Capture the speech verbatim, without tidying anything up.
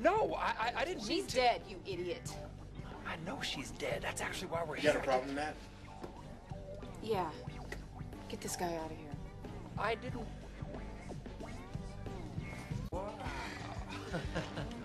No, I, I, I didn't mean She's to. dead, you idiot. I know she's dead. That's actually why we're You here. got a problem, Matt? Yeah. Get this guy out of here. I didn't. Wow.